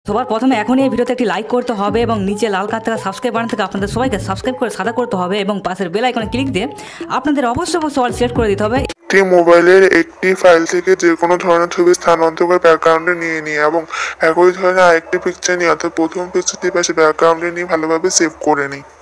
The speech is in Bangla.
সবার প্রথমে এখনই এই ভিডিওতে একটি লাইক করতে হবে এবং নিচে লাল কালার থেকে সাবস্ক্রাইব বাটন থেকে আপনাদের সবাইকে সাবস্ক্রাইব করে সাদা করতে হবে এবং পাশের বেল আইকনে ক্লিক দিয়ে আপনাদের অবশ্যই অল সিলেক্ট করে দিতে হবে। একটি মোবাইলের একটি ফাইল থেকে যে কোনো ধরনের ছবি স্থানান্তর করে ব্যাকগ্রাউন্ডে নিয়ে নিই এবং একই ধরনের আরেকটি পিকচার নিই, অর্থাৎ প্রথম পিকচারটি পাশে ব্যাকগ্রাউন্ডে নিয়ে ভালোভাবে সেভ করে নিই।